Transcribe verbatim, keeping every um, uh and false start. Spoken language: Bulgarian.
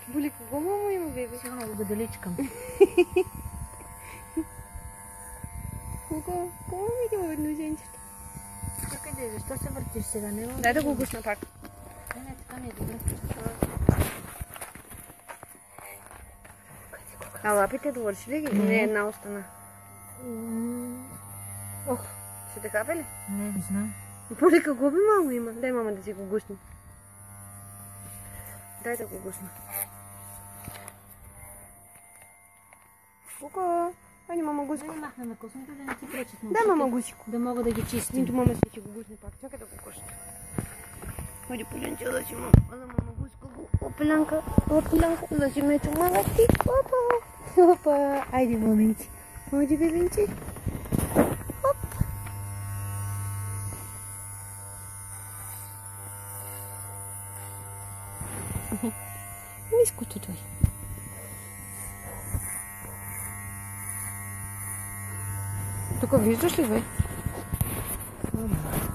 Булик, гомо му има, бебе? Сигурно го гаделичкам. Кого? Кого ми ги въдно женчето? Чакай да, защо се въртиш сега? Няма... Дай да го гусна пак. Не, не, така не е добре. А лапите довърши ли ги? Не, не една остана. Ох, Ще те хапе ли? не, не знам. Булика, гоби мамо има. Дай мама да си го гусне. Дай да го гусна. Кука, айде мама Да гуско. не махнем космите, да не ти пречат Дай мама гусико. да мога да ги чистим. Нито мама ще го гусне пак. Чакай да го гусне. Хайде полянче да си мама. Ада мама гуско го. Опелянка, опелянка. Да си мечо мама ти. Опа. Опа. Айде моменче. Моди бебенче. Оп. Миското той. Тук виждаш ли, бе?